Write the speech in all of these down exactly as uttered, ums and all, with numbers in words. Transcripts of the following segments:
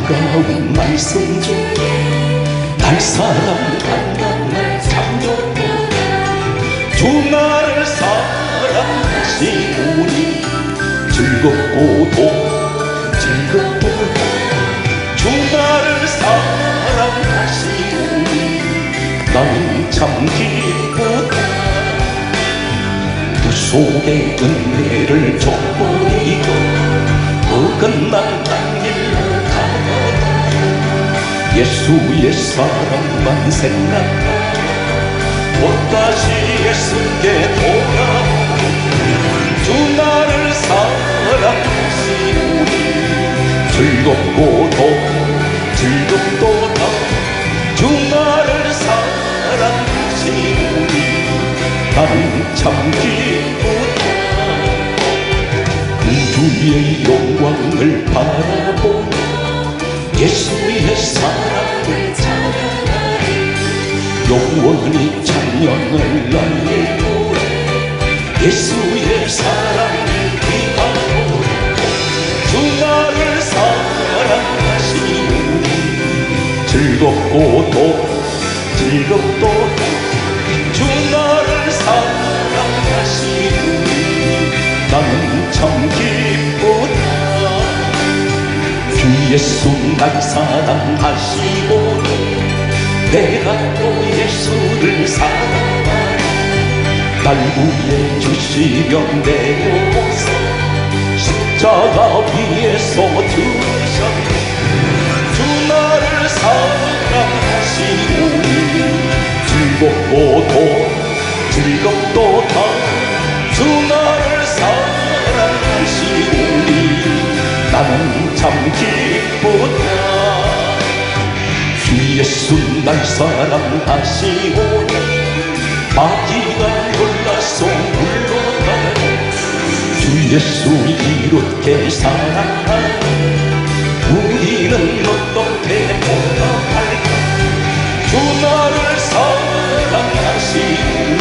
반가운 말씀 중에 날 사랑한다는 창조보다 주 나를 사랑하시오니 즐겁고도 즐겁도다 주 나를 사랑하시오니 나는 참 기쁘다 그 속에 은혜를 져버리고 어긋난 땅길로 가다 예수의 사랑만 생각하며 또다시 예수께 돌아오니 주 나를 사랑하시오니 즐겁고도 즐겁도다 주 나를 사랑하시오니 나는 참 기쁘다 그 주의 영광을 바라보며 예수의 사랑을 찬양하리 영원히 찬양을 날리오래 예수의 사랑을 기하오래 주 나를 사랑하시오니 즐겁고도 즐겁도다 주 나를 사랑하시오니 나는 참 기쁘다 주 예수 날 사랑하시오니 내가 또 예수를 사랑하리 날 위해 주시며 내려오사 십자가 위에서 죽으셨네 주 나를 사랑하시오니 즐겁고도 즐겁도다 주 나를 사랑하시오니 나는 참 기쁘다 주 예수 날 사랑하시오니 마귀가 놀라서 물러가네 주 예수 이렇게 사랑하니 우리는 어떻게 보답할까 주 나를 사랑하시오니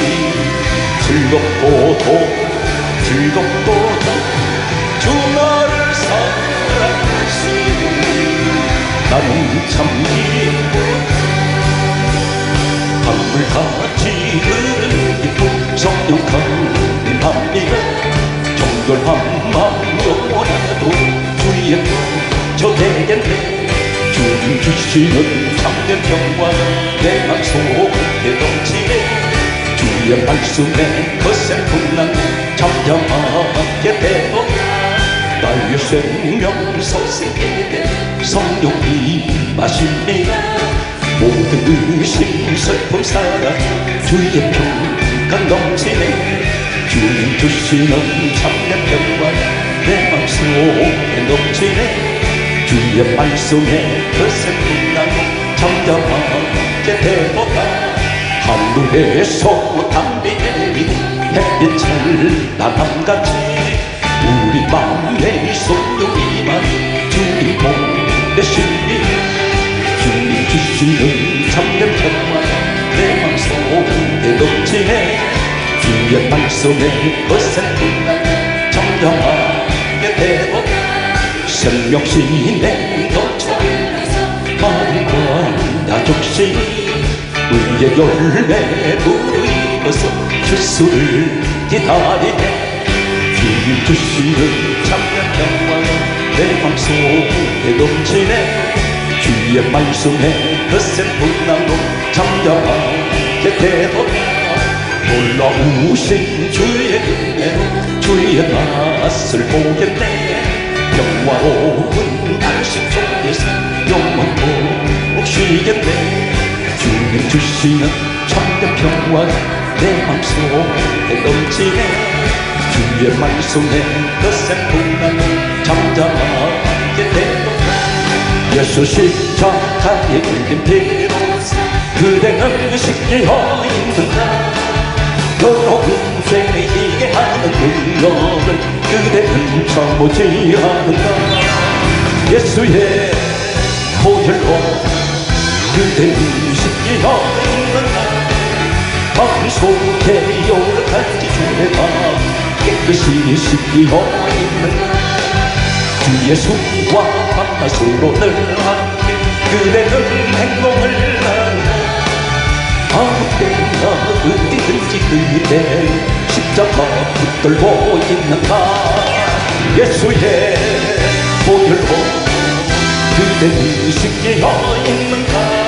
즐겁고도 즐겁도다 주 나를 사랑하시오니 나는 참 기쁘다 강물같이 흐르는 기쁨 성령 강림합니다 정결한 마음 영원하도 주의 편 저 내겐데 주님 주시는 참된 평화 내 맘속에 넘치네 주의 말씀에 거센 풍랑 잠잠하게 되도다 나의 생명 선생에게 성령이 마십니다 모든 의심 슬픔 사랑 주의 평강 넘치네 주님 주시는 참된 평화 내 맘속에 넘치네 주의 말씀에 거센 풍랑 잠잠하게 되도다 하늘에서 담비 내리는 햇빛 찬란함같이 우리 마음에 성령이만 주님 보내시니 주님 주시는 참된 평화 내 맘속에 넘치네 주의 말씀에 거센 풍랑 잠잠하게 되도다 생명신의 넘쳐나서 마음과 야족신이 의의 열매 무르익어서 주수를 기다리네 주님 주시는 참된 평화 내 맘속에 넘치네 주의 말씀에 거센 풍랑도 잠잠하게 되도다 놀라우신 주의 은혜로 주의 맛을 보겠네 평화로운 안식 속에서 영원토록 쉬겠네 주님 주시는 참된 평화가 내 맘속에 넘치네 주의 말씀에 거센 풍랑을 잠잠하게 되도다 예수 십자가의 흘린 피로 그대는 쉽게 허인든다 더러운 죄에 희게 하는 능력을 그대는 참보지 않는다 예수의 보혈로 그대는 쉽게 허인든다 마음속에 여러가지 죄가 깨끗이 씻기어 있는가 주 예수와 만나 서로 늘 함께 그대는 행복을 나누네. 아무 때나 어디든지 그대 십자가 붙들고 있는가. 예수의 보혈로 그대는 씻기어 있는가.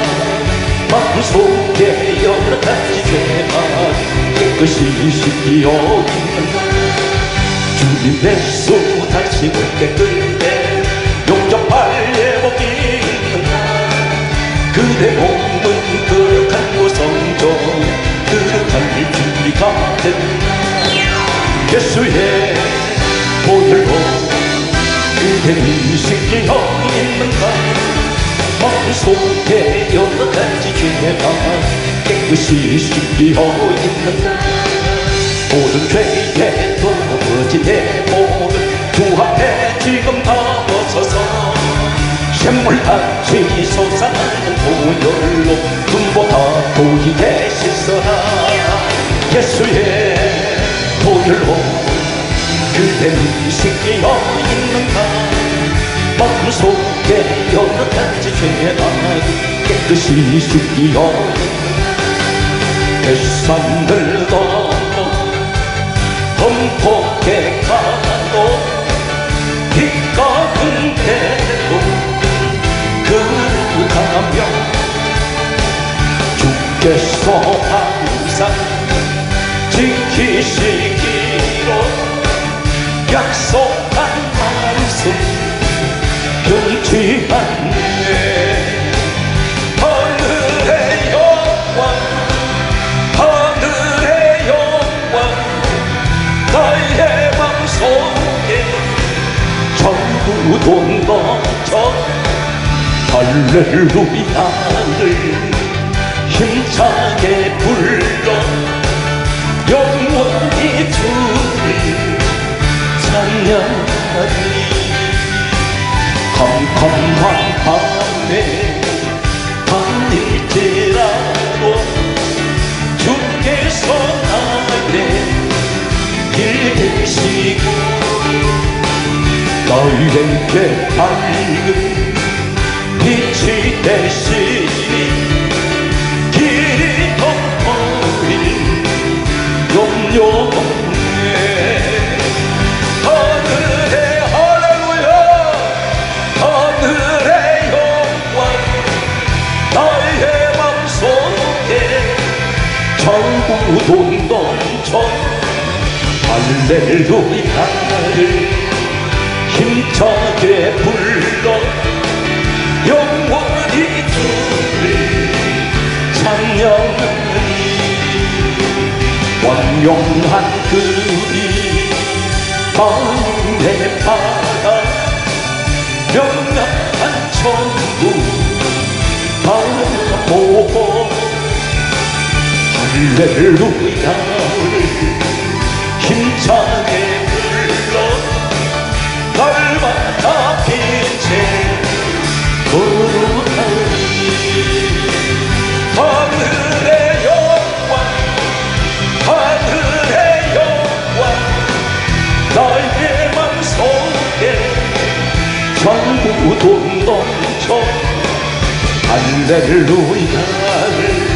마음속에 여러 가지 죄가 깨끗이 씻기어 있는가. 주님 예수 다시 볼게 그대 용접할 예복이 있는가. 그대 몸은 거룩한 고성전 거룩한 준비가 됐나. 예수의 보혈로 그대는 씻기어 있는가. 마음속에 여러 가지 죄가 깨끗이 씻기어 있는가. 모든 죄에 넘어진 내 몸을 주 앞에 지금 다 벗어서 샘물같이 솟아나는 보혈로 눈보다 보이게 씻어라. 예수의 보혈로 그대는 씻기어 있는가. 마음속에 여러 가지 죄가 깨끗이 씻기어 있는가. 뱃산들 넘어 험폭해 가도 빛과 근태도 그가며 주께서 항상 지키시기로 약속한 말씀 변치 않네. 하늘의 영광 하늘의 영광 나의 맘속에 전부 돈 넘쳐 할렐루야를 힘차게 불러 영원히 주를 찬양하리. 컴컴한 밤에 밤일지라도 주께서 나의 길 되시고 너희에게 밝은 빛이 되시니 길이 덮어버린 염려 없네. 하늘의 할렐루야 하늘의 영광 나의 맘속에 전부 돈 넘쳐 할렐루야를 힘차게 불러 영원히 주를 찬양하리. 완용한 그이 마음에 받아 명랑한 천국 바라보고 할렐루야를 힘차게 불러 날마다 빛에 거룩하리. 하늘의 영광 하늘의 영광 나의 맘속에 전부 돈 넘쳐 할렐루야를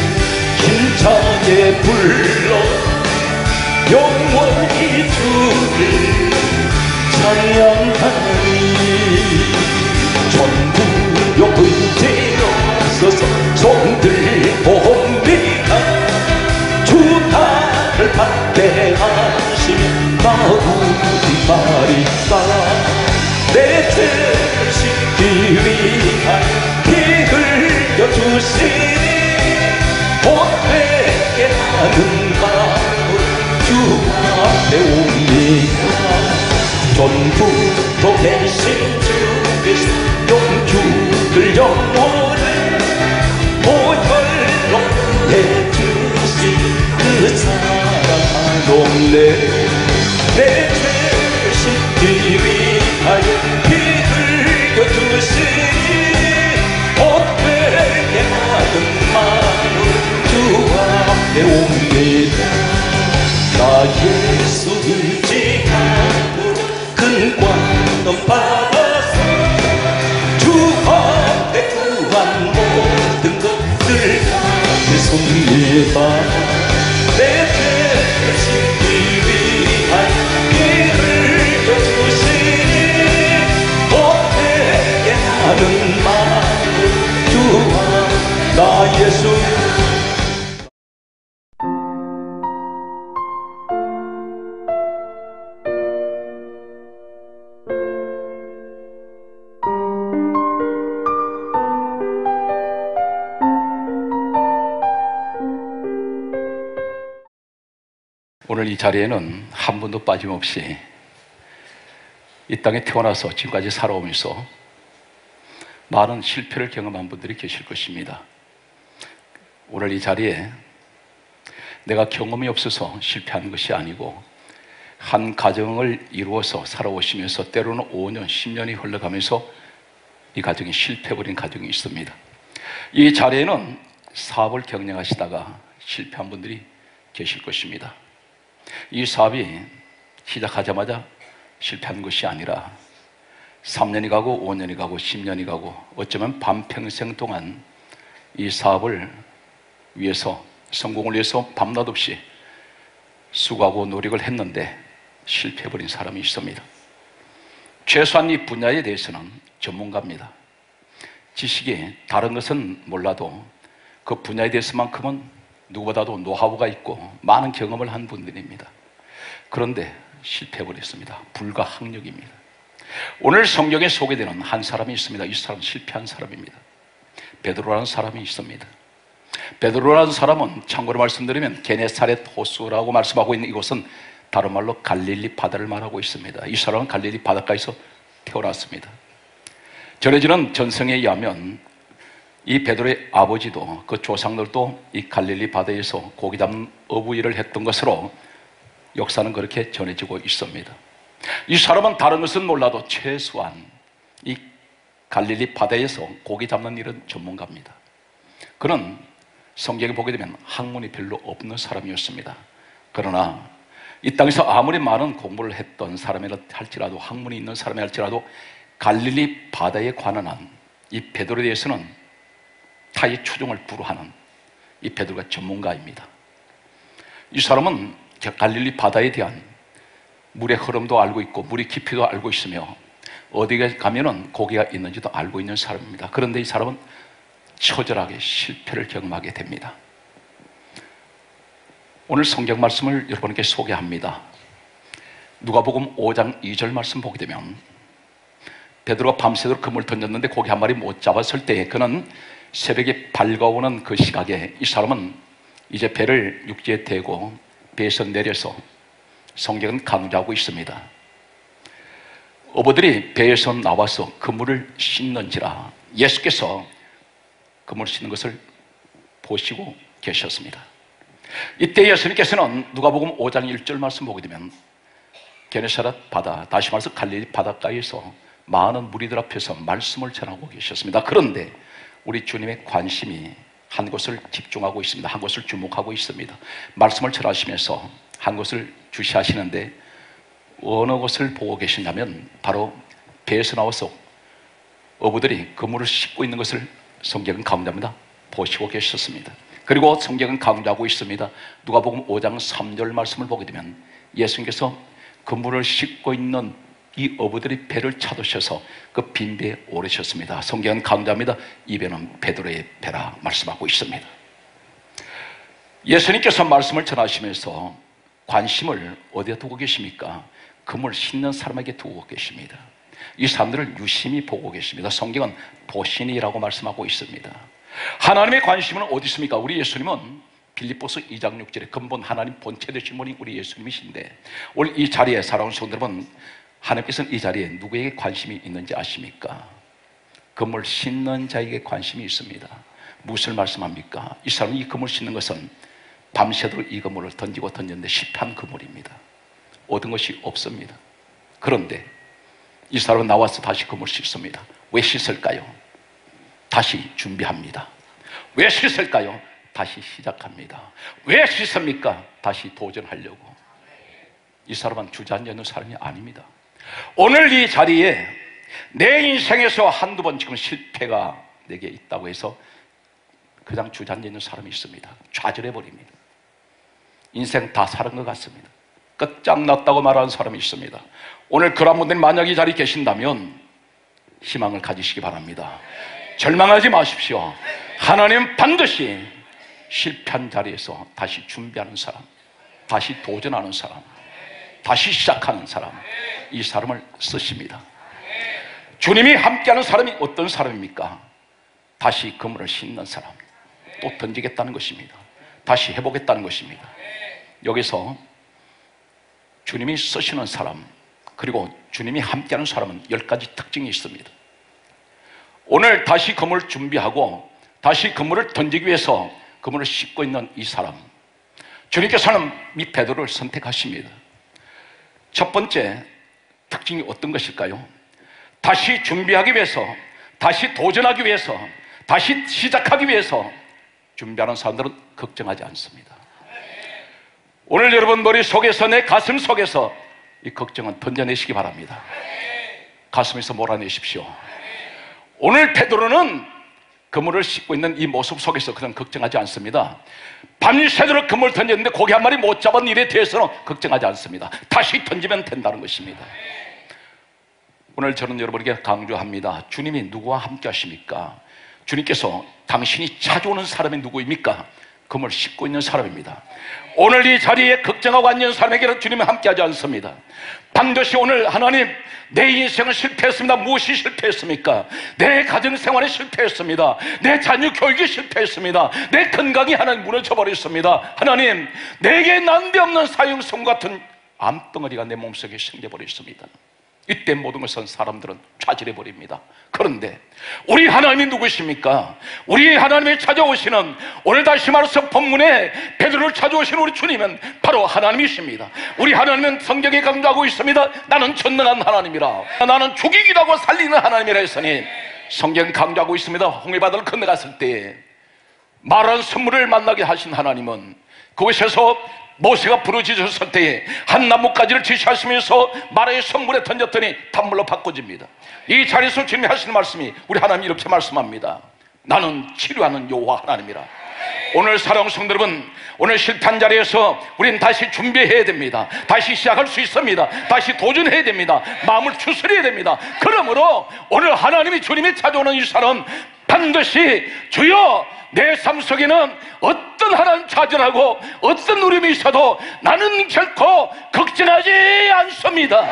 힘차게 불러 영원히 주를 찬양하리. 전부 의지로서서 손들고 봅니다. 주 나를 받게 하시면 마우디 말이다. 내 죄를 씻기 위하여 피 흘려주시니 못되게 하는 마음으로 주 앞에 옵니다. 전부도 계신 주께서 용주를 영원히 보혈로 해주신 그 사랑 높네. 내 죄를 씻기 위하여 피 흘려주시니 못되게 하는 마음으로 주 앞에 옵니다. 나 예수 의지하고 근관은 바 옵니다. 내 죄를 씻기 위한 길을 펴주시니 못되게 하는 마음 주와 나 예수. 오늘 이 자리에는 한 분도 빠짐없이 이 땅에 태어나서 지금까지 살아오면서 많은 실패를 경험한 분들이 계실 것입니다. 오늘 이 자리에 내가 경험이 없어서 실패하는 것이 아니고 한 가정을 이루어서 살아오시면서 때로는 오 년, 십 년이 흘러가면서 이 가정이 실패해버린 가정이 있습니다. 이 자리에는 사업을 경영하시다가 실패한 분들이 계실 것입니다. 이 사업이 시작하자마자 실패한 것이 아니라 삼 년이 가고 오 년이 가고 십 년이 가고 어쩌면 반평생 동안 이 사업을 위해서, 성공을 위해서 밤낮 없이 수고하고 노력을 했는데 실패해버린 사람이 있습니다. 최소한 이 분야에 대해서는 전문가입니다. 지식이 다른 것은 몰라도 그 분야에 대해서만큼은 누구보다도 노하우가 있고 많은 경험을 한 분들입니다. 그런데 실패해버렸습니다. 불가항력입니다. 오늘 성경에 소개되는 한 사람이 있습니다. 이 사람은 실패한 사람입니다. 베드로라는 사람이 있습니다. 베드로라는 사람은 참고로 말씀드리면 게네사렛 호수라고 말씀하고 있는 이곳은 다른 말로 갈릴리 바다를 말하고 있습니다. 이 사람은 갈릴리 바닷가에서 태어났습니다. 전해지는 전성에 의하면 이 베드로의 아버지도 그 조상들도 이 갈릴리 바다에서 고기 잡는 어부 일을 했던 것으로 역사는 그렇게 전해지고 있습니다. 이 사람은 다른 것은 몰라도 최소한 이 갈릴리 바다에서 고기 잡는 일은 전문가입니다. 그는 성경에 보게 되면 학문이 별로 없는 사람이었습니다. 그러나 이 땅에서 아무리 많은 공부를 했던 사람이라 할지라도, 학문이 있는 사람이 할지라도 갈릴리 바다에 관한 한 이 베드로에 대해서는 타의 추종을 불허하는 이 베드로가 전문가입니다. 이 사람은 갈릴리 바다에 대한 물의 흐름도 알고 있고 물의 깊이도 알고 있으며 어디에 가면은 고기가 있는지도 알고 있는 사람입니다. 그런데 이 사람은 처절하게 실패를 경험하게 됩니다. 오늘 성경 말씀을 여러분께 소개합니다. 누가복음 오 장 이 절 말씀 보게 되면 베드로가 밤새도록 그물을 던졌는데 고기 한 마리 못 잡았을 때 그는 새벽에 밝아오는 그 시각에 이 사람은 이제 배를 육지에 대고 배에서 내려서 성경은 강조하고 있습니다. 어부들이 배에서 나와서 그물을 씻는지라 예수께서 그물을 씻는 것을 보시고 계셨습니다. 이때 예수님께서는 누가복음 오 장 일 절 말씀 보게 되면 게네사렛 바다, 다시 말해서 갈릴리 바닷가에서 많은 무리들 앞에서 말씀을 전하고 계셨습니다. 그런데 우리 주님의 관심이 한 곳을 집중하고 있습니다. 한 곳을 주목하고 있습니다. 말씀을 전하시면서 한 곳을 주시하시는데 어느 곳을 보고 계시냐면 바로 배에서 나와서 어부들이 그물을 씻고 있는 것을 성경은 강조합니다. 보시고 계셨습니다. 그리고 성경은 강조하고 있습니다. 누가복음 오 장 삼 절 말씀을 보게 되면 예수님께서 그물을 씻고 있는 이 어부들이 배를 찾으셔서 그 빈 배에 오르셨습니다. 성경은 강조합니다. 이 배는 베드로의 배라 말씀하고 있습니다. 예수님께서 말씀을 전하시면서 관심을 어디에 두고 계십니까? 그물 씻는 사람에게 두고 계십니다. 이 사람들을 유심히 보고 계십니다. 성경은 보시니라고 말씀하고 있습니다. 하나님의 관심은 어디 있습니까? 우리 예수님은 빌립보서 이 장 육 절에 근본 하나님 본체 되신 분이 우리 예수님이신데 오늘 이 자리에 살아온 성도 여러분, 하나님께서는 이 자리에 누구에게 관심이 있는지 아십니까? 그물 씻는 자에게 관심이 있습니다. 무엇을 말씀합니까? 이 사람은 이 그물 씻는 것은 밤새도록 이 그물을 던지고 던졌는데 실패한 그물입니다. 얻은 것이 없습니다. 그런데 이 사람은 나와서 다시 그물 씻습니다. 왜 씻을까요? 다시 준비합니다. 왜 씻을까요? 다시 시작합니다. 왜 씻습니까? 다시 도전하려고. 이 사람은 주저앉는 사람이 아닙니다. 오늘 이 자리에 내 인생에서 한두 번 지금 실패가 내게 있다고 해서 그냥 주저앉아 있는 사람이 있습니다. 좌절해버립니다. 인생 다 살은 것 같습니다. 끝장났다고 말하는 사람이 있습니다. 오늘 그런 분들이 만약 이 자리에 계신다면 희망을 가지시기 바랍니다. 절망하지 마십시오. 하나님은 반드시 실패한 자리에서 다시 준비하는 사람, 다시 도전하는 사람, 다시 시작하는 사람, 이 사람을 쓰십니다. 주님이 함께하는 사람이 어떤 사람입니까? 다시 그물을 싣는 사람, 또 던지겠다는 것입니다. 다시 해보겠다는 것입니다. 여기서 주님이 쓰시는 사람, 그리고 주님이 함께하는 사람은 열 가지 특징이 있습니다. 오늘 다시 그물을 준비하고 다시 그물을 던지기 위해서 그물을 싣고 있는 이 사람, 주님께서는 이 베드로를 선택하십니다. 첫 번째 특징이 어떤 것일까요? 다시 준비하기 위해서, 다시 도전하기 위해서, 다시 시작하기 위해서 준비하는 사람들은 걱정하지 않습니다. 오늘 여러분 머릿속에서, 내 가슴 속에서 이 걱정은 던져내시기 바랍니다. 가슴에서 몰아내십시오. 오늘 베드로는 그물을 싣고 있는 이 모습 속에서 그냥 걱정하지 않습니다. 밤새도록 그물을 던졌는데 고기 한 마리 못 잡은 일에 대해서는 걱정하지 않습니다. 다시 던지면 된다는 것입니다. 오늘 저는 여러분에게 강조합니다. 주님이 누구와 함께 하십니까? 주님께서 당신이 찾아오는 사람이 누구입니까? 그물을 싣고 있는 사람입니다. 오늘 이 자리에 걱정하고 앉은 사람에게는 주님이 함께하지 않습니다. 반드시 오늘 하나님, 내 인생은 실패했습니다. 무엇이 실패했습니까? 내 가정생활이 실패했습니다. 내 자녀 교육이 실패했습니다. 내 건강이 하나님 무너져버렸습니다. 하나님, 내게 난데없는 사형성 같은 암덩어리가 내 몸속에 생겨버렸습니다. 이때 모든 것은 사람들은 좌절해버립니다. 그런데 우리 하나님이 누구십니까? 우리 하나님이 찾아오시는, 오늘 다시 말해서 본문에 베드로를 찾아오시는 우리 주님은 바로 하나님이십니다. 우리 하나님은 성경에 강조하고 있습니다. 나는 전능한 하나님이라, 나는 죽이기도 하고 살리는 하나님이라 했으니 성경 강조하고 있습니다. 홍해바다를 건너갔을 때 마른 선물을 만나게 하신 하나님은 그곳에서 모세가 부르짖었을 때에 한 나뭇가지를 지시하시면서 마라의 성물에 던졌더니 단물로 바꿔집니다. 이 자리에서 주님이 하시는 말씀이, 우리 하나님이 이렇게 말씀합니다. 나는 치료하는 여호와 하나님이라. 오늘 사랑하는 성도 여러분, 오늘 실패한 자리에서 우리는 다시 준비해야 됩니다. 다시 시작할 수 있습니다. 다시 도전해야 됩니다. 마음을 추스려야 됩니다. 그러므로 오늘 하나님이, 주님이 찾아오는 이 사람, 반드시 주여 내 삶 속에는 어떤 하나님 좌절하고 어떤 어려움이 있어도 나는 결코 걱정하지 않습니다.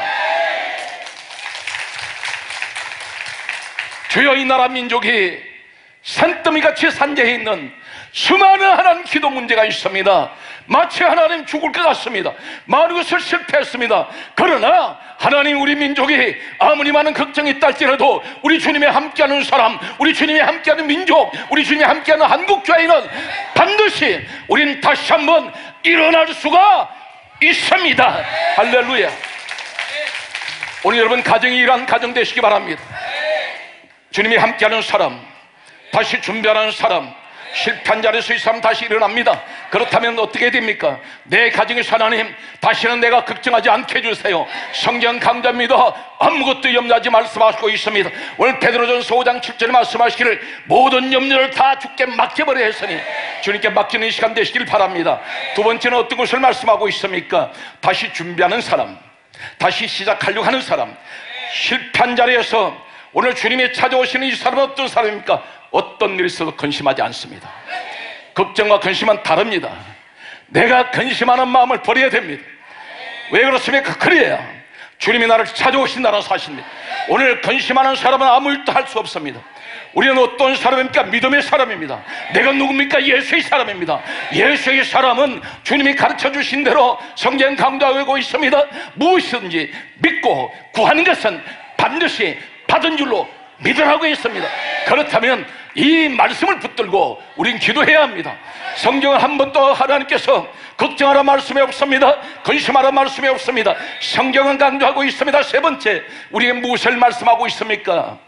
주여, 이 나라 민족이 산더미같이 산재해 있는 수많은 하나님 기도 문제가 있습니다. 마치 하나님 죽을 것 같습니다. 많은 것을 실패했습니다. 그러나 하나님, 우리 민족이 아무리 많은 걱정이 있다 할지라도 우리 주님이 함께하는 사람, 우리 주님이 함께하는 민족, 우리 주님이 함께하는 한국교회는 반드시 우린 다시 한번 일어날 수가 있습니다. 할렐루야. 오늘 여러분 가정이 이러한 가정 되시기 바랍니다. 주님이 함께하는 사람, 다시 준비하는 사람, 실패한 자리에서 이 사람 다시 일어납니다. 그렇다면 어떻게 됩니까? 내 가정에서 하나님, 다시는 내가 걱정하지 않게 해주세요. 성경 강조합니다. 아무것도 염려하지 말씀하시고 있습니다. 오늘 베드로전서 오 장 칠 절에 말씀하시기를 모든 염려를 다 주께 맡겨버려 했으니 주님께 맡기는 시간 되시길 바랍니다. 두 번째는 어떤 것을 말씀하고 있습니까? 다시 준비하는 사람, 다시 시작하려고 하는 사람. 실패한 자리에서 오늘 주님이 찾아오시는 이 사람은 어떤 사람입니까? 어떤 일이 있어도 근심하지 않습니다. 걱정과 근심은 다릅니다. 내가 근심하는 마음을 버려야 됩니다. 왜 그렇습니까? 그래야 주님이 나를 찾아오신다는 사실입니다. 오늘 근심하는 사람은 아무 일도 할 수 없습니다. 우리는 어떤 사람입니까? 믿음의 사람입니다. 내가 누굽니까? 예수의 사람입니다. 예수의 사람은 주님이 가르쳐 주신 대로 성경 강조하고 있습니다. 무엇이든지 믿고 구하는 것은 반드시 받은 줄로 믿으라고 했습니다. 그렇다면 이 말씀을 붙들고 우린 기도해야 합니다. 성경은 한 번도 하나님께서 걱정하라 말씀이 없습니다. 근심하라 말씀이 없습니다. 성경은 강조하고 있습니다. 세 번째, 우리에게 무엇을 말씀하고 있습니까?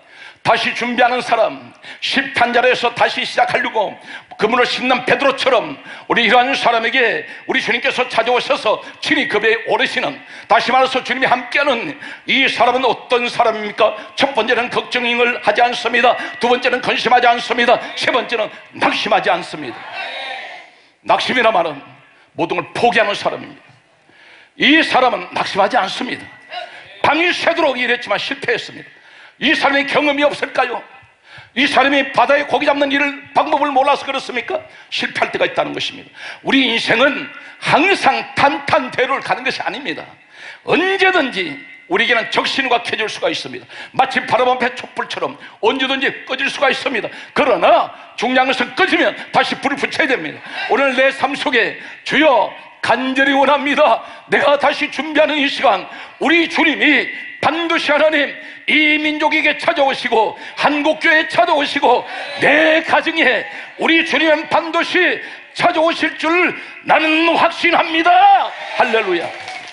다시 준비하는 사람, 실패한 자리에서 다시 시작하려고 그물을 씹는 베드로처럼 우리 이러한 사람에게 우리 주님께서 찾아오셔서 친히 그 배에 오르시는, 다시 말해서 주님이 함께하는 이 사람은 어떤 사람입니까? 첫 번째는 걱정을 하지 않습니다. 두 번째는 근심하지 않습니다. 세 번째는 낙심하지 않습니다. 낙심이라 말은 모든 걸 포기하는 사람입니다. 이 사람은 낙심하지 않습니다. 밤이 새도록 일했지만 실패했습니다. 이 사람이 경험이 없을까요? 이 사람이 바다에 고기 잡는 일을 방법을 몰라서 그렇습니까? 실패할 때가 있다는 것입니다. 우리 인생은 항상 탄탄대로를 가는 것이 아닙니다. 언제든지 우리에게는 적신호가 켜질 수가 있습니다. 마치 바람 앞에 촛불처럼 언제든지 꺼질 수가 있습니다. 그러나 중요한 것은 꺼지면 다시 불을 붙여야 됩니다. 오늘 내 삶 속에 주여 간절히 원합니다. 내가 다시 준비하는 이 시간, 우리 주님이 반드시 하나님 이 민족에게 찾아오시고 한국교회에 찾아오시고 내 가정에 우리 주님은 반드시 찾아오실 줄 나는 확신합니다. 할렐루야.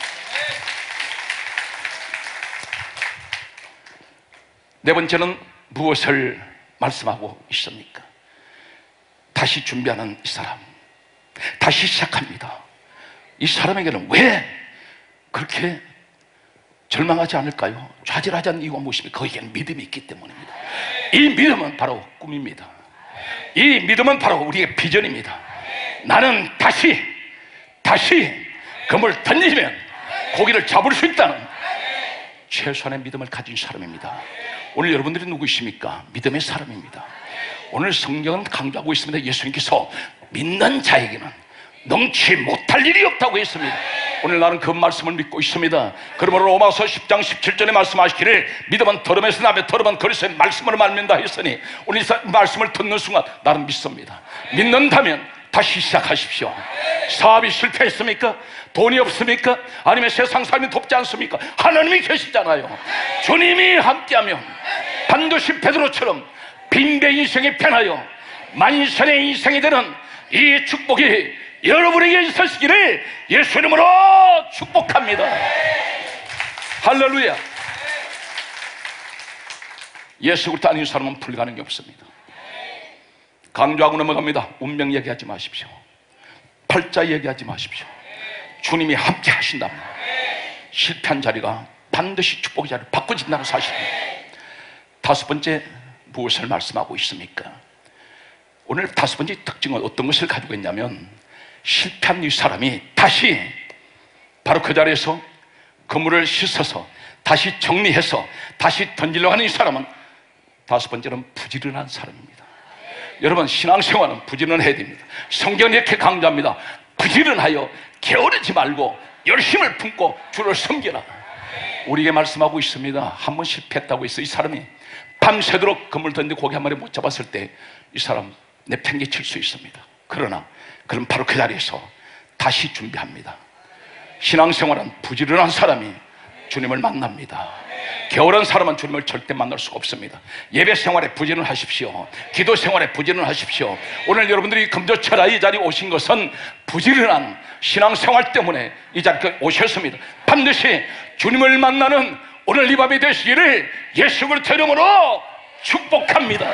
네 번째는 무엇을 말씀하고 있습니까? 다시 준비하는 이 사람, 다시 시작합니다. 이 사람에게는 왜 그렇게 절망하지 않을까요? 좌절하지 않는 이유가 무엇입니까? 거기에는 믿음이 있기 때문입니다. 이 믿음은 바로 꿈입니다. 이 믿음은 바로 우리의 비전입니다. 나는 다시 다시 그물 던지면 고기를 잡을 수 있다는 최소한의 믿음을 가진 사람입니다. 오늘 여러분들이 누구이십니까? 믿음의 사람입니다. 오늘 성경은 강조하고 있습니다. 예수님께서 믿는 자에게는 능치 못할 일이 없다고 했습니다. 오늘 나는 그 말씀을 믿고 있습니다. 그러므로 로마서 십 장 십칠 절에 말씀하시기를 믿음은 들음에서 나며 들음은 그리스도의 말씀으로 말민다 했으니 오늘 이 말씀을 듣는 순간 나는 믿습니다. 믿는다면 다시 시작하십시오. 사업이 실패했습니까? 돈이 없습니까? 아니면 세상 삶이 돕지 않습니까? 하나님이 계시잖아요. 주님이 함께하면 반드시 베드로처럼 빈배 인생이 변하여 만선의 인생이 되는 이 축복이 여러분에게 있으시기를 예수 이름으로 축복합니다. 할렐루야. 예수 그리스도 아닌 사람은 불가능이 없습니다. 강조하고 넘어갑니다. 운명 얘기하지 마십시오. 팔자 얘기하지 마십시오. 주님이 함께 하신다면 실패한 자리가 반드시 축복의 자리를 바꿔진다는 사실입니다. 다섯 번째, 무엇을 말씀하고 있습니까? 오늘 다섯 번째 특징은 어떤 것을 가지고 있냐면, 실패한 이 사람이 다시 바로 그 자리에서 그물을 씻어서 다시 정리해서 다시 던지려고 하는 이 사람은 다섯 번째는 부지런한 사람입니다. 여러분, 신앙생활은 부지런해야 됩니다. 성경은 이렇게 강조합니다. 부지런하여 게으르지 말고 열심을 품고 주를 섬기라. 우리에게 말씀하고 있습니다. 한 번 실패했다고 해서 이 사람이 밤새도록 그물 던지고 고기 한 마리 못 잡았을 때 이 사람 내팽개칠 수 있습니다. 그러나 그럼 바로 그 자리에서 다시 준비합니다. 신앙생활은 부지런한 사람이 주님을 만납니다. 게으른 사람은 주님을 절대 만날 수가 없습니다. 예배 생활에 부지런하십시오. 기도 생활에 부지런하십시오. 오늘 여러분들이 금조철야 이 자리에 오신 것은 부지런한 신앙생활 때문에 이 자리에 오셨습니다. 반드시 주님을 만나는 오늘 이 밤이 되시기를 예수 그리스도 이름으로 축복합니다.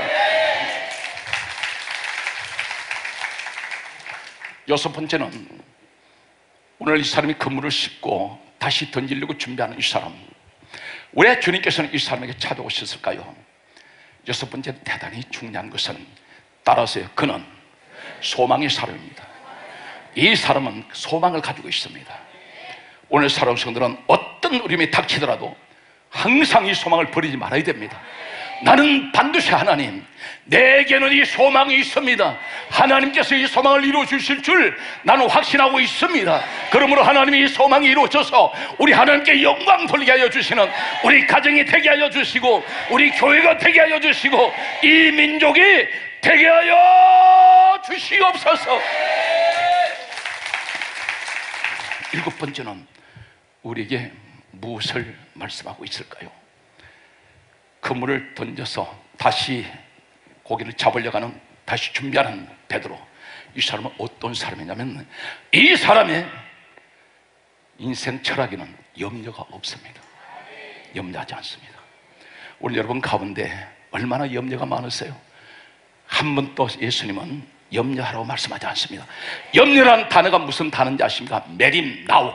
여섯 번째는 오늘 이 사람이 그물을 씹고 다시 던지려고 준비하는 이 사람, 왜 주님께서는 이 사람에게 찾아오셨을까요? 여섯 번째 대단히 중요한 것은 따라서요, 그는 소망의 사람입니다. 이 사람은 소망을 가지고 있습니다. 오늘 사랑 성들은 어떤 어려움이 닥치더라도 항상 이 소망을 버리지 말아야 됩니다. 나는 반드시 하나님, 내게는 이 소망이 있습니다. 하나님께서 이 소망을 이루어 주실 줄 나는 확신하고 있습니다. 그러므로 하나님이 이 소망이 이루어져서 우리 하나님께 영광 돌리게 하여 주시는 우리 가정이 되게 하여 주시고 우리 교회가 되게 하여 주시고 이 민족이 되게 하여 주시옵소서. 일곱 번째는 우리에게 무엇을 말씀하고 있을까요? 그물을 던져서 다시 고기를 잡으려고 하는, 다시 준비하는 베드로, 이 사람은 어떤 사람이냐면 이 사람의 인생 철학에는 염려가 없습니다. 염려하지 않습니다. 우리 여러분 가운데 얼마나 염려가 많으세요? 한 번도 예수님은 염려하라고 말씀하지 않습니다. 염려라는 단어가 무슨 단어인지 아십니까? 메림나우.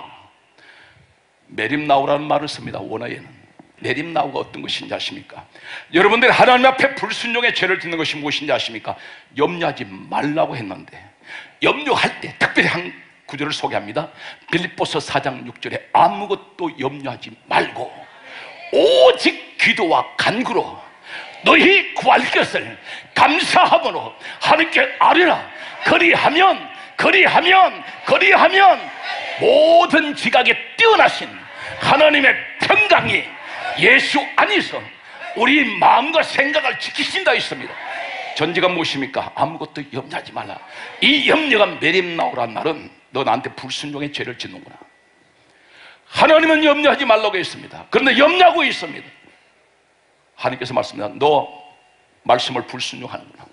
메림나우라는 말을 씁니다. 원어에는. 메림나우가 어떤 것인지 아십니까? 여러분들이 하나님 앞에 불순종의 죄를 짓는 것이 무엇인지 아십니까? 염려하지 말라고 했는데, 염려할 때 특별히 한 구절을 소개합니다. 빌립보서 사 장 육 절에 아무것도 염려하지 말고 오직 기도와 간구로 너희 구할 것을 감사함으로 하나님께 아뢰라. 그리하면 그리하면 그리하면 모든 지각에 뛰어나신 하나님의 평강이 예수 안에서 우리 마음과 생각을 지키신다 했습니다. 전제가 무엇입니까? 아무것도 염려하지 말라. 이 염려가 메림나우란 말은 너 나한테 불순종의 죄를 짓는구나. 하나님은 염려하지 말라고 했습니다. 그런데 염려하고 있습니다. 하나님께서 말씀합니다. 너 말씀을 불순종하는구나.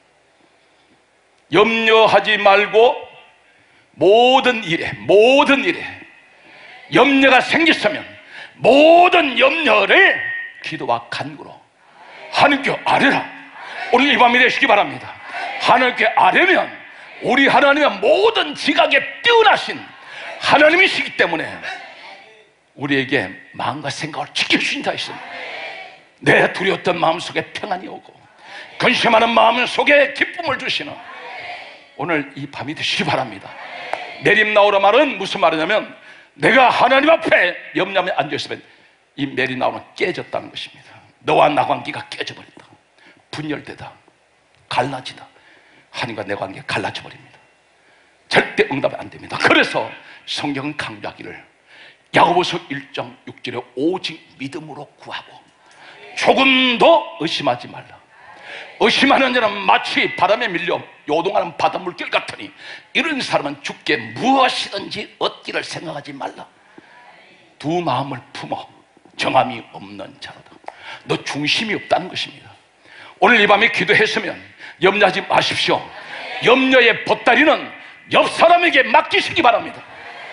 염려하지 말고 모든 일에 모든 일에 염려가 생겼으면 모든 염려를 기도와 간구로 하나님께 아뢰라. 오늘 이 밤이 되시기 바랍니다. 하나님께 아뢰면 우리 하나님의 모든 지각에 뛰어나신 하나님이시기 때문에 우리에게 마음과 생각을 지켜주신다 했습니다. 내 두려웠던 마음속에 평안이 오고 근심하는 마음 속에 기쁨을 주시는 오늘 이 밤이 되시기 바랍니다. 메림나우라 말은 무슨 말이냐면 내가 하나님 앞에 염려에 앉아있으면 이 메림나우는 깨졌다는 것입니다. 너와 나 관계가 깨져버린다. 분열되다. 갈라지다. 하나님과 내 관계가 갈라져 버립니다. 절대 응답이 안 됩니다. 그래서 성경은 강조하기를 야고보서 일 장 육 절에 오직 믿음으로 구하고 조금도 의심하지 말라. 의심하는 자는 마치 바람에 밀려 요동하는 바닷물길 같으니 이런 사람은 주께 무엇이든지 얻기를 생각하지 말라. 두 마음을 품어 정함이 없는 자로다. 너 중심이 없다는 것입니다. 오늘 이 밤에 기도했으면 염려하지 마십시오. 염려의 보따리는 옆 사람에게 맡기시기 바랍니다.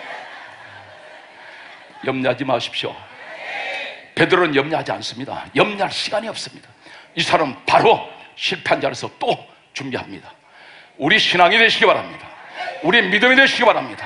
염려하지 마십시오. 베드로는 염려하지 않습니다. 염려할 시간이 없습니다. 이 사람은 바로 실패한 자리에서 또 준비합니다. 우리 신앙이 되시기 바랍니다. 우리 믿음이 되시기 바랍니다.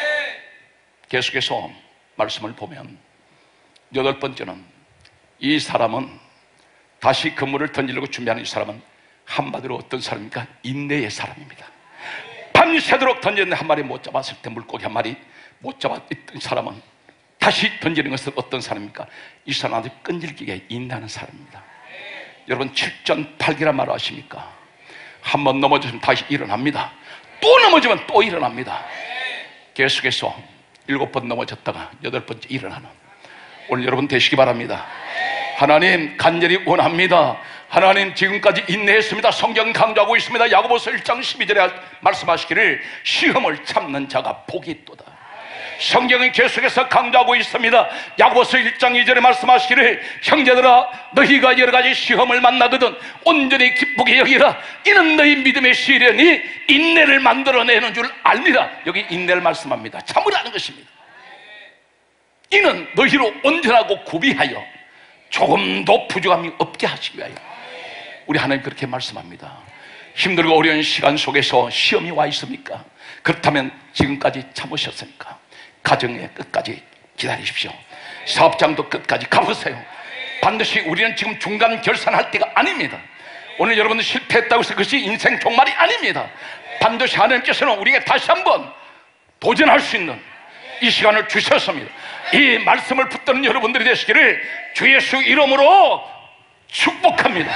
계속해서 말씀을 보면 여덟 번째는 이 사람은 다시 그물을 던지려고 준비하는 이 사람은 한마디로 어떤 사람입니까? 인내의 사람입니다. 밤새도록 던졌는데 한 마리 못 잡았을 때 물고기 한 마리 못 잡았던 사람은 다시 던지는 것은 어떤 사람입니까? 이 사람한테 끈질기게 인내하는 사람입니다. 여러분 칠전팔기란 말을 아십니까? 한 번 넘어지면 다시 일어납니다. 또 넘어지면 또 일어납니다. 계속해서 일곱 번 넘어졌다가 여덟 번째 일어나는 오늘 여러분 되시기 바랍니다. 하나님 간절히 원합니다. 하나님 지금까지 인내했습니다. 성경 강조하고 있습니다. 야고보서 일 장 십이 절에 말씀하시기를 시험을 참는 자가 복이 있도다. 성경은 계속해서 강조하고 있습니다. 야고보서 일 장 이 절에 말씀하시기를 형제들아 너희가 여러 가지 시험을 만나거든 온전히 기쁘게 여기라. 이는 너희 믿음의 시련이 인내를 만들어내는 줄 알미라. 여기 인내를 말씀합니다. 참으라는 것입니다. 이는 너희로 온전하고 구비하여 조금도 부족함이 없게 하시기 위하여. 우리 하나님 그렇게 말씀합니다. 힘들고 어려운 시간 속에서 시험이 와 있습니까? 그렇다면 지금까지 참으셨으니까 가정에 끝까지 기다리십시오. 사업장도 끝까지 가보세요. 반드시 우리는 지금 중간 결산할 때가 아닙니다. 오늘 여러분들 실패했다고 해서 그것이 인생 종말이 아닙니다. 반드시 하나님께서는 우리에게 다시 한번 도전할 수 있는 이 시간을 주셨습니다. 이 말씀을 붙드는 여러분들이 되시기를 주 예수 이름으로 축복합니다.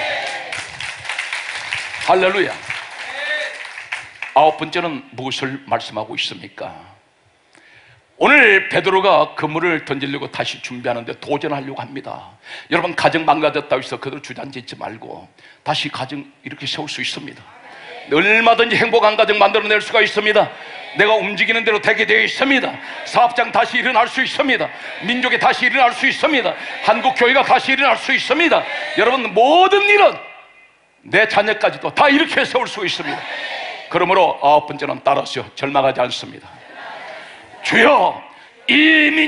할렐루야. 아홉 번째는 무엇을 말씀하고 있습니까? 오늘 베드로가 그물을 던지려고 다시 준비하는데 도전하려고 합니다. 여러분 가정 망가졌다고 해서 그대로 주저앉지 말고 다시 가정 이렇게 세울 수 있습니다. 얼마든지 행복한 가정 만들어낼 수가 있습니다. 내가 움직이는 대로 되게 되어 있습니다. 사업장 다시 일어날 수 있습니다. 민족이 다시 일어날 수 있습니다. 한국 교회가 다시 일어날 수 있습니다. 여러분 모든 일은 내 자녀까지도 다 이렇게 세울 수 있습니다. 그러므로 아홉 번째는 따라서 절망하지 않습니다. 주여 이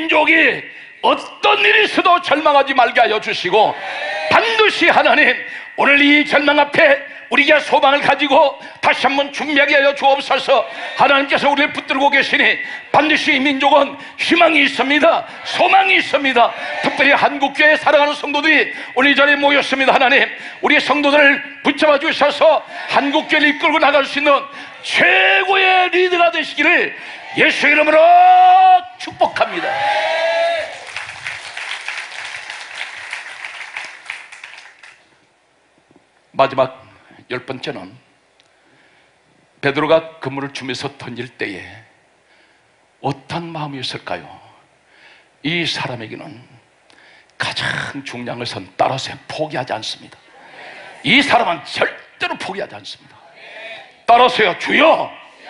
민족이 어떤 일이 있어도 절망하지 말게 하여 주시고 반드시 하나님 오늘 이 전망 앞에 우리가 소망을 가지고 다시 한번 준비하게 하여 주옵소서. 하나님께서 우리를 붙들고 계시니 반드시 이 민족은 희망이 있습니다. 소망이 있습니다. 특별히 한국교회 사랑하는 성도들이 오늘 이 자리에 모였습니다. 하나님, 우리 성도들을 붙잡아 주셔서 한국교회를 이끌고 나갈 수 있는 최고의 리더가 되시기를 예수 이름으로 축복합니다. 마지막 열 번째는 베드로가 그물을 주면서 던질 때에 어떤 마음이었을까요? 이 사람에게는 가장 중요한 것은 따라서 포기하지 않습니다. 이 사람은 절대로 포기하지 않습니다. 따라서요, 주여,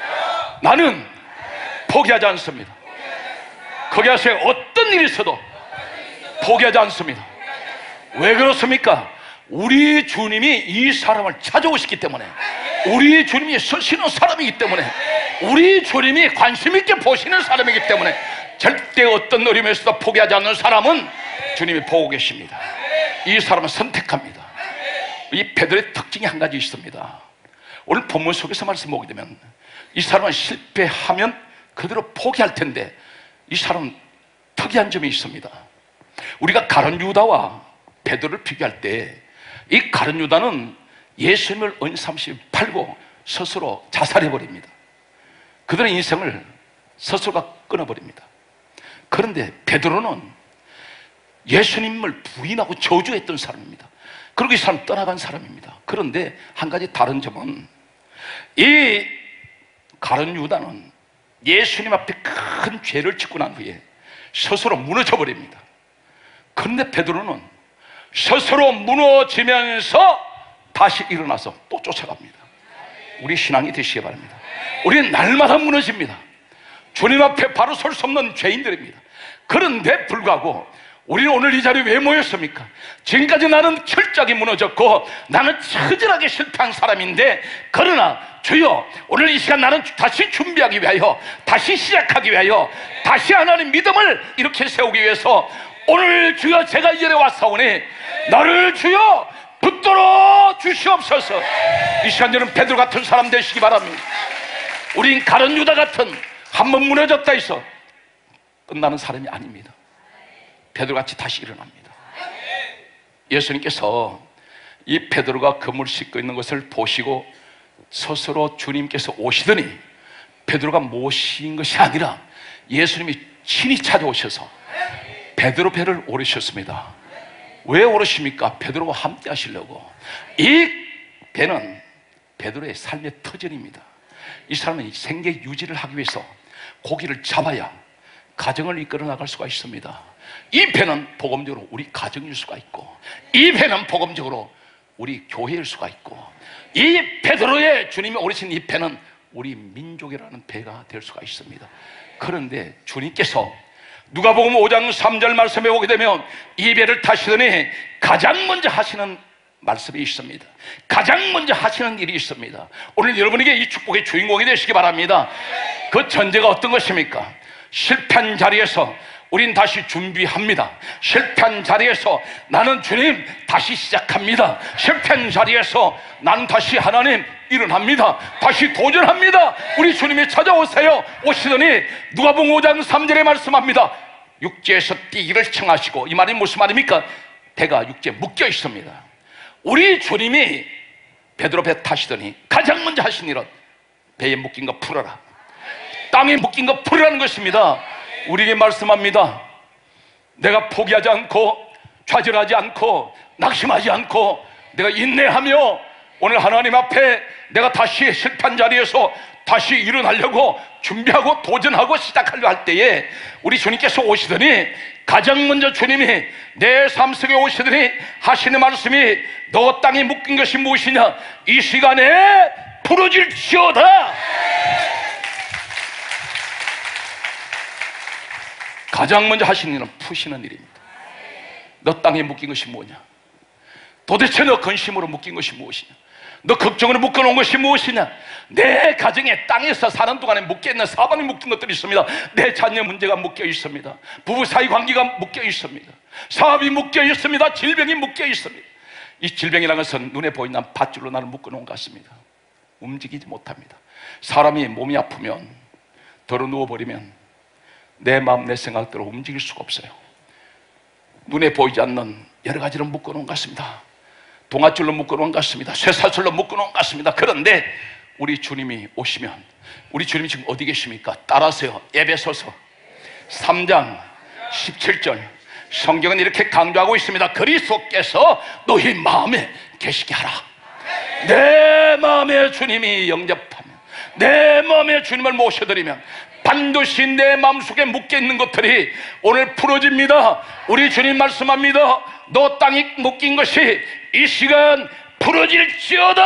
나는 포기하지 않습니다. 거기 가서 어떤 일이 있어도 포기하지 않습니다. 왜 그렇습니까? 우리 주님이 이 사람을 찾아오시기 때문에, 우리 주님이 쓰시는 사람이기 때문에, 우리 주님이 관심 있게 보시는 사람이기 때문에 절대 어떤 어려움에서도 포기하지 않는 사람은 주님이 보고 계십니다. 이 사람은 선택합니다. 이 베드로의 특징이 한 가지 있습니다. 오늘 본문 속에서 말씀 보게 되면 이 사람은 실패하면 그대로 포기할 텐데 이 사람은 특이한 점이 있습니다. 우리가 가룟 유다와 베드로를 비교할 때 이 가룟 유다는 예수님을 언삼십에 팔고 스스로 자살해버립니다. 그들의 인생을 스스로가 끊어버립니다. 그런데 베드로는 예수님을 부인하고 저주했던 사람입니다. 그리고 이 사람 떠나간 사람입니다. 그런데 한 가지 다른 점은 이 가룟 유다는 예수님 앞에 큰 죄를 짓고 난 후에 스스로 무너져 버립니다. 그런데 베드로는 스스로 무너지면서 다시 일어나서 또 쫓아갑니다. 우리 신앙이 되시기 바랍니다. 우리는 날마다 무너집니다. 주님 앞에 바로 설 수 없는 죄인들입니다. 그런데 불구하고 우리는 오늘 이 자리에 왜 모였습니까? 지금까지 나는 철저하게 무너졌고 나는 처절하게 실패한 사람인데, 그러나 주여, 오늘 이 시간 나는 다시 준비하기 위하여, 다시 시작하기 위하여, 다시 하나님 믿음을 이렇게 세우기 위해서 오늘 주여 제가 이 자리에 왔사오니 나를 주여 붙들어 주시옵소서. 이 시간 여러분 베드로 같은 사람 되시기 바랍니다. 우린 가룟 유다 같은 한번 무너졌다 해서 끝나는 사람이 아닙니다. 베드로같이 다시 일어납니다. 예수님께서 이 베드로가 그물 씻고 있는 것을 보시고 스스로 주님께서 오시더니 베드로가 모신 것이 아니라 예수님이 친히 찾아오셔서 베드로 배를 오르셨습니다. 왜 오르십니까? 베드로와 함께 하시려고. 이 배는 베드로의 삶의 터전입니다. 이 사람은 생계 유지를 하기 위해서 고기를 잡아야 가정을 이끌어 나갈 수가 있습니다. 이 배는 복음적으로 우리 가정일 수가 있고, 이 배는 복음적으로 우리 교회일 수가 있고, 이 베드로의 주님이 오르신 이 배는 우리 민족이라는 배가 될 수가 있습니다. 그런데 주님께서 누가복음 오 장 삼 절 말씀에 오게 되면 이 배를 타시더니 가장 먼저 하시는 말씀이 있습니다. 가장 먼저 하시는 일이 있습니다. 오늘 여러분에게 이 축복의 주인공이 되시기 바랍니다. 그 전제가 어떤 것입니까? 실패한 자리에서 우린 다시 준비합니다. 실패한 자리에서 나는 주님 다시 시작합니다. 실패한 자리에서 나는 다시 하나님 일어납니다. 다시 도전합니다. 우리 주님이 찾아오세요. 오시더니 누가복음 오 장 삼 절에 말씀합니다. 육지에서 뛰기를 청하시고, 이 말이 무슨 말입니까? 배가 육지에 묶여 있습니다. 우리 주님이 베드로 배 타시더니 가장 먼저 하신 일은 배에 묶인 거 풀어라, 땅에 묶인 거 풀으라는 것입니다. 우리에게 말씀합니다. 내가 포기하지 않고 좌절하지 않고 낙심하지 않고 내가 인내하며 오늘 하나님 앞에 내가 다시 실패한 자리에서 다시 일어나려고 준비하고 도전하고 시작하려 할 때에 우리 주님께서 오시더니 가장 먼저 주님이 내 삶 속에 오시더니 하시는 말씀이 너 땅에 묶인 것이 무엇이냐? 이 시간에 풀어질지어다. 가장 먼저 하시는 일은 푸시는 일입니다. 너 땅에 묶인 것이 뭐냐? 도대체 너 근심으로 묶인 것이 무엇이냐? 너 걱정으로 묶어놓은 것이 무엇이냐? 내 가정에 땅에서 사는 동안에 묶여있는 사방에 묶인 것들이 있습니다. 내 자녀 문제가 묶여 있습니다. 부부 사이 관계가 묶여 있습니다. 사업이 묶여 있습니다. 질병이 묶여 있습니다. 이 질병이라는 것은 눈에 보이는 밧줄로 나를 묶어놓은 것 같습니다. 움직이지 못합니다. 사람이 몸이 아프면 덜어 누워버리면 내 마음 내 생각대로 움직일 수가 없어요. 눈에 보이지 않는 여러 가지로 묶어놓은 것 같습니다. 동아줄로 묶어놓은 것 같습니다. 쇠사슬로 묶어놓은 것 같습니다. 그런데 우리 주님이 오시면, 우리 주님이 지금 어디 계십니까? 따라하세요. 에베소서 삼 장 십칠 절 성경은 이렇게 강조하고 있습니다. 그리스도께서 너희 마음에 계시게 하라. 내 마음에 주님이 영접하면, 내 마음에 주님을 모셔드리면 반드시 내 마음속에 묶여있는 것들이 오늘 풀어집니다. 우리 주님 말씀합니다. 너 땅에 묶인 것이 이 시간 풀어질지어다.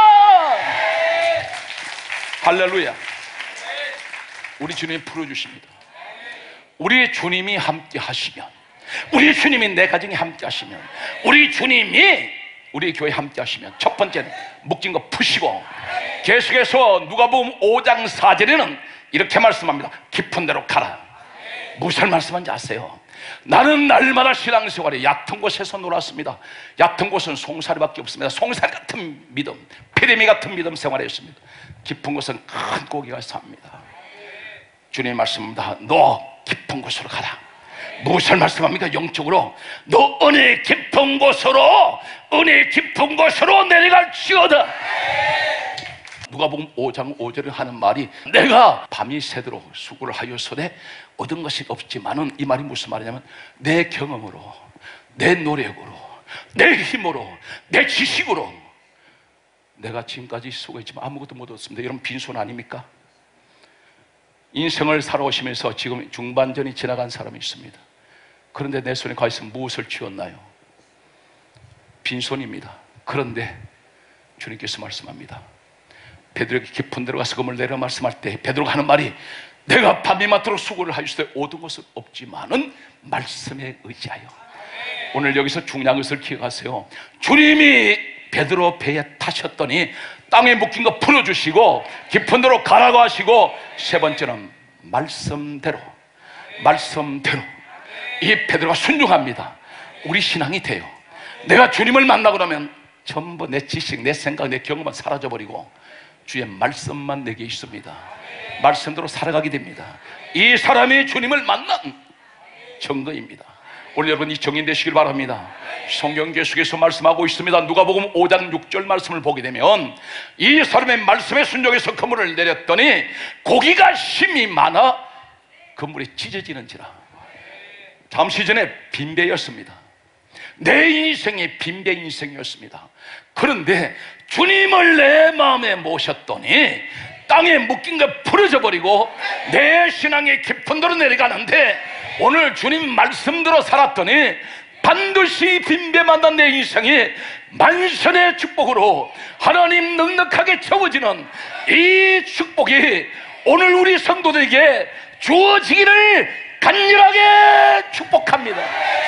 할렐루야. 우리 주님이 풀어주십니다. 우리 주님이 함께 하시면, 우리 주님이 내 가정에 함께 하시면, 우리 주님이 우리 교회 함께 하시면 첫 번째는 묶인 거 푸시고, 계속해서 누가복음 오 장 사 절에는 이렇게 말씀합니다. 깊은 데로 가라. 무슨 말씀인지 아세요? 나는 날마다 신앙생활에 얕은 곳에서 놀았습니다. 얕은 곳은 송사리밖에 없습니다. 송사리 같은 믿음, 피레미 같은 믿음 생활했습니다. 깊은 곳은 큰 고기가 삽니다. 주님 말씀입니다. 너 깊은 곳으로 가라. 무엇을 말씀합니까? 영적으로 너 은혜 깊은 곳으로, 은혜 깊은 곳으로 내려갈지어다. 누가복음 오 장 오 절에 하는 말이, 내가 밤이 새도록 수고를 하였으되 얻은 것이 없지만은, 이 말이 무슨 말이냐면 내 경험으로, 내 노력으로, 내 힘으로, 내 지식으로 내가 지금까지 수고했지만 아무것도 못 얻었습니다. 이런 빈손 아닙니까? 인생을 살아오시면서 지금 중반전이 지나간 사람이 있습니다. 그런데 내 손에 과연 무엇을 쥐었나요? 빈손입니다. 그런데 주님께서 말씀합니다. 베드로에게 깊은 데로 가서 금을 내려 말씀할 때 베드로가 하는 말이, 내가 밤이 맞도록 수고를 하였을 때 얻은 것은 없지만은 말씀에 의지하여. 오늘 여기서 중요한 것을 기억하세요. 주님이 베드로 배에 타셨더니 땅에 묶인 거 풀어주시고 깊은 데로 가라고 하시고, 세 번째는 말씀대로, 말씀대로 이 베드로가 순종합니다. 우리 신앙이 돼요. 내가 주님을 만나고 나면 전부 내 지식, 내 생각, 내 경험은 사라져버리고 주의 말씀만 내게 있습니다. 말씀대로 살아가게 됩니다. 이 사람이 주님을 만난 증거입니다. 오늘 여러분 이 정인 되시길 바랍니다. 성경 계속해서 말씀하고 있습니다. 누가복음 오 장 육 절 말씀을 보게 되면, 이 사람의 말씀에 순종해서 그물을 내렸더니 고기가 힘이 많아 그물이 찢어지는지라. 잠시 전에 빈배였습니다. 내 인생이 빈배 인생이었습니다. 그런데 주님을 내 마음에 모셨더니 땅에 묶인 거 풀어져 버리고 내 신앙의 깊은 데로 내려가는데, 오늘 주님 말씀대로 살았더니 반드시 빈배 만난 내 인생이 만선의 축복으로 하나님 넉넉하게 채워지는 이 축복이 오늘 우리 성도들에게 주어지기를 간절하게 축복합니다.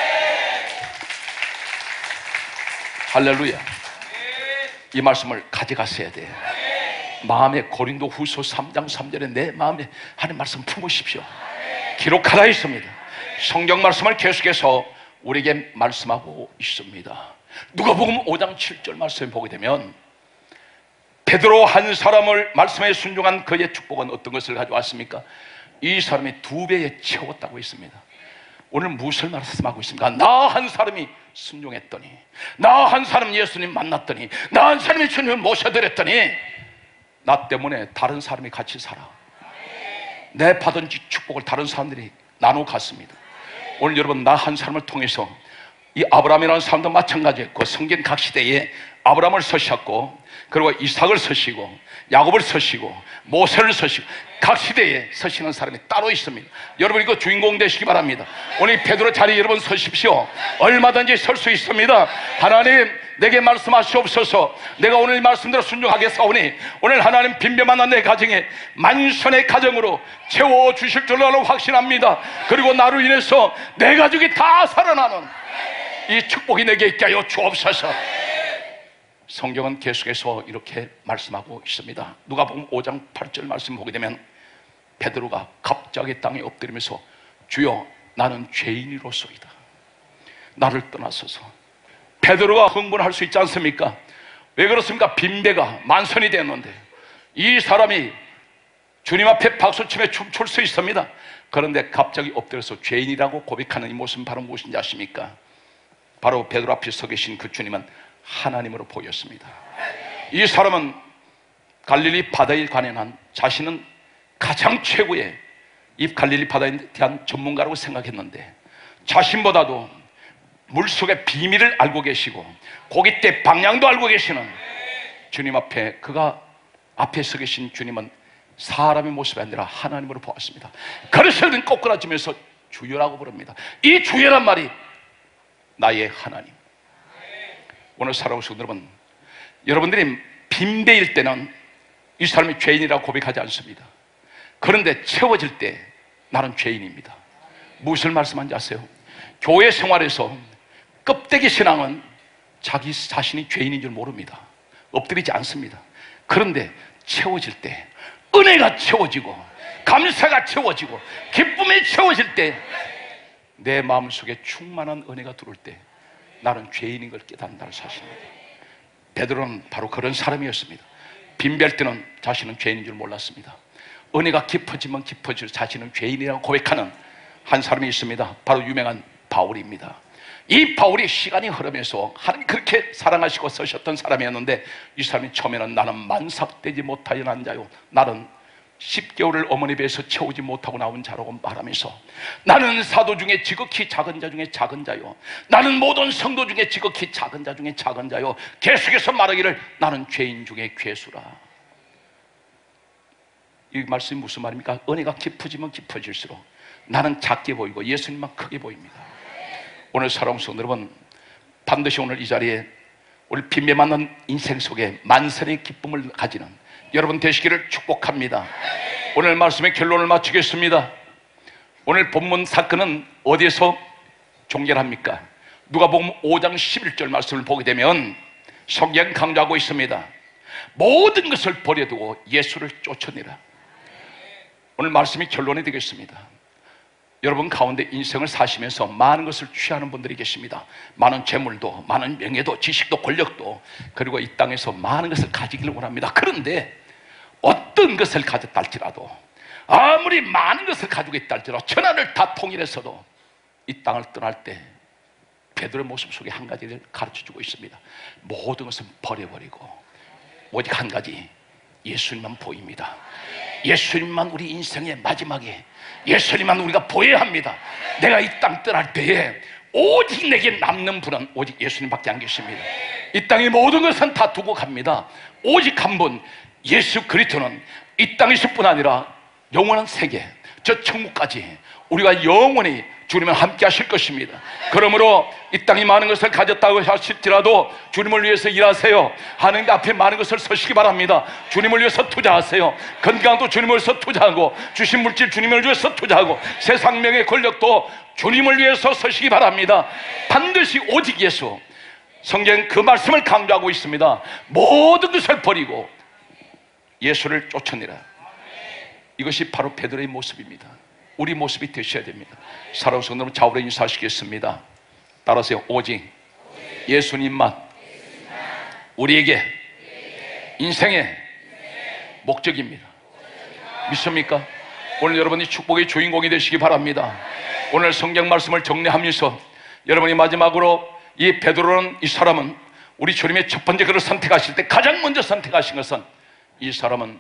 할렐루야. 이 말씀을 가져가셔야 돼요. 마음에 고린도 후서 삼 장 삼 절에 내 마음에 하는 말씀 품으십시오. 기록하라 있습니다. 성경 말씀을 계속해서 우리에게 말씀하고 있습니다. 누가복음 오 장 칠 절 말씀을 보게 되면, 베드로 한 사람을 말씀에 순종한 그의 축복은 어떤 것을 가져왔습니까? 이 사람이 두 배에 채웠다고 했습니다. 오늘 무엇을 말씀하고 있습니까? 나 한 사람이 순종했더니, 나 한 사람 예수님 만났더니, 나 한 사람이 주님을 모셔드렸더니 나 때문에 다른 사람이 같이 살아. 내 받은 축복을 다른 사람들이 나누어 갔습니다. 오늘 여러분 나 한 사람을 통해서 이 아브라함이라는 사람도 마찬가지였고, 성경 각 시대에 아브라함을 서셨고, 그리고 이삭을 서시고, 야곱을 서시고, 모세를 서시고, 각 시대에 서시는 사람이 따로 있습니다. 여러분 이거 주인공 되시기 바랍니다. 오늘 베드로 자리에 여러분 서십시오. 얼마든지 설 수 있습니다. 하나님 내게 말씀하시옵소서. 내가 오늘 말씀대로 순종하겠사오니 오늘 하나님 빈배 만난 내 가정에 만선의 가정으로 채워주실 줄로 나는 확신합니다. 그리고 나로 인해서 내 가족이 다 살아나는 이 축복이 내게 있게 하여 주옵소서. 성경은 계속해서 이렇게 말씀하고 있습니다. 누가복음 오 장 팔 절 말씀 보게 되면, 베드로가 갑자기 땅에 엎드리면서 주여 나는 죄인이로소이다. 나를 떠나소서. 베드로가 흥분할 수 있지 않습니까? 왜 그렇습니까? 빈배가 만선이 되었는데 이 사람이 주님 앞에 박수치며 춤출 수 있습니다. 그런데 갑자기 엎드려서 죄인이라고 고백하는 이 모습은 바로 무엇인지 아십니까? 바로 베드로 앞에 서 계신 그 주님은 하나님으로 보였습니다. 이 사람은 갈릴리 바다에 관한 한 자신은 가장 최고의 이 갈릴리 바다에 대한 전문가라고 생각했는데 자신보다도 물속의 비밀을 알고 계시고 고깃대 방향도 알고 계시는 주님 앞에, 그가 앞에 서 계신 주님은 사람의 모습이 아니라 하나님으로 보았습니다. 그래서 그는 꼬꾸라지면서 주여라고 부릅니다. 이 주여란 말이 나의 하나님. 오늘 살아오신 여러분, 여러분들이 빈배일 때는 이 사람이 죄인이라고 고백하지 않습니다. 그런데 채워질 때 나는 죄인입니다. 무엇을 말씀하는지 아세요? 교회 생활에서 껍데기 신앙은 자기 자신이 죄인인 줄 모릅니다. 엎드리지 않습니다. 그런데 채워질 때, 은혜가 채워지고 감사가 채워지고 기쁨이 채워질 때, 내 마음속에 충만한 은혜가 들어올 때 나는 죄인인 걸 깨닫는다는 사실입니다. 베드로는 바로 그런 사람이었습니다. 빈배할 때는 자신은 죄인인 줄 몰랐습니다. 은혜가 깊어지면 깊어질수록 자신은 죄인이라고 고백하는 한 사람이 있습니다. 바로 유명한 바울입니다. 이 바울이 시간이 흐르면서 하나님 그렇게 사랑하시고 쓰셨던 사람이었는데, 이 사람이 처음에는 나는 만삭되지 못하여 난 자요, 나는 십 개월을 어머니 배에서 채우지 못하고 나온 자라고 말하면서, 나는 사도 중에 지극히 작은 자 중에 작은 자요, 나는 모든 성도 중에 지극히 작은 자 중에 작은 자요, 계속해서 말하기를 나는 죄인 중에 괴수라. 이 말씀이 무슨 말입니까? 은혜가 깊어지면 깊어질수록 나는 작게 보이고 예수님만 크게 보입니다. 오늘 사랑하는 성도 여러분, 반드시 오늘 이 자리에 우리 빈배 많은 인생 속에 만선의 기쁨을 가지는 여러분 되시기를 축복합니다. 오늘 말씀의 결론을 마치겠습니다. 오늘 본문 사건은 어디에서 종결합니까? 누가복음 오 장 십일 절 말씀을 보게 되면 성경 강조하고 있습니다. 모든 것을 버려두고 예수를 쫓아내라. 오늘 말씀이 결론이 되겠습니다. 여러분 가운데 인생을 사시면서 많은 것을 취하는 분들이 계십니다. 많은 재물도, 많은 명예도, 지식도, 권력도, 그리고 이 땅에서 많은 것을 가지기를 원합니다. 그런데 어떤 것을 가졌다 할지라도, 아무리 많은 것을 가지고 있다 할지라도, 천하를 다 통일해서도 이 땅을 떠날 때 베드로의 모습 속에 한 가지를 가르쳐주고 있습니다. 모든 것은 버려버리고 오직 한 가지, 예수님만 보입니다. 예수님만 우리 인생의 마지막에, 예수님만 우리가 보여야 합니다. 내가 이 땅 떠날 때에 오직 내게 남는 분은 오직 예수님밖에 안 계십니다. 이 땅의 모든 것은 다 두고 갑니다. 오직 한 분, 예수 그리스도는 이 땅에서 뿐 아니라 영원한 세계, 저 천국까지 우리가 영원히 주님은 함께 하실 것입니다. 그러므로 이 땅이 많은 것을 가졌다고 하실지라도 주님을 위해서 일하세요. 하나님 앞에 많은 것을 서시기 바랍니다. 주님을 위해서 투자하세요. 건강도 주님을 위해서 투자하고, 주신 물질 주님을 위해서 투자하고, 세상 명의 권력도 주님을 위해서 서시기 바랍니다. 반드시 오직 예수, 성경 그 말씀을 강조하고 있습니다. 모든 것을 버리고 예수를 쫓아내라. 이것이 바로 베드로의 모습입니다. 우리 모습이 되셔야 됩니다. 사랑하는 성도들, 좌우로 인사하시겠습니다. 따라하세요. 오직 예수님만 우리에게 인생의 목적입니다. 믿습니까? 오늘 여러분이 축복의 주인공이 되시기 바랍니다. 오늘 성경 말씀을 정리하면서 여러분이 마지막으로, 이 베드로는, 이 사람은 우리 주님의 첫 번째 그를 선택하실 때 가장 먼저 선택하신 것은, 이 사람은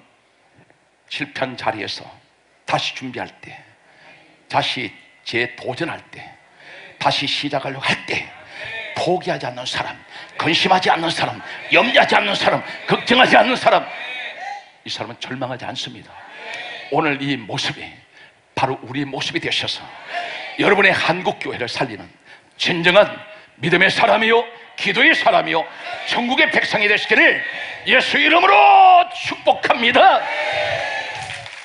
실패한 자리에서 다시 준비할 때, 다시 재도전할 때, 다시 시작하려고 할 때 포기하지 않는 사람, 근심하지 않는 사람, 염려하지 않는 사람, 걱정하지 않는 사람, 이 사람은 절망하지 않습니다. 오늘 이 모습이 바로 우리의 모습이 되셔서 여러분의 한국교회를 살리는 진정한 믿음의 사람이요, 기도의 사람이요, 천국의 백성이 되시기를 예수 이름으로 축복합니다.